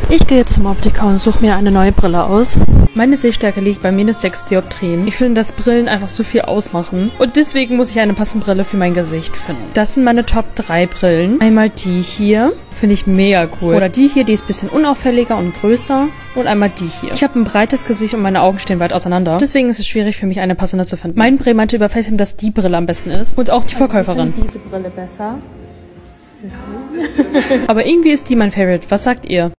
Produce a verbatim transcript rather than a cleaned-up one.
Ich gehe jetzt zum Optiker und suche mir eine neue Brille aus. Meine Sehstärke liegt bei minus sechs Dioptrien. Ich finde, dass Brillen einfach so viel ausmachen. Und deswegen muss ich eine passende Brille für mein Gesicht finden. Das sind meine Top drei Brillen. Einmal die hier. Finde ich mega cool. Oder die hier, die ist ein bisschen unauffälliger und größer. Und einmal die hier. Ich habe ein breites Gesicht und meine Augen stehen weit auseinander. Deswegen ist es schwierig für mich, eine passende zu finden. Mein Bre meinte über FaceTime, dass die Brille am besten ist. Und auch die Verkäuferin. Ich finde diese Brille besser. Aber irgendwie ist die mein Favorite. Was sagt ihr?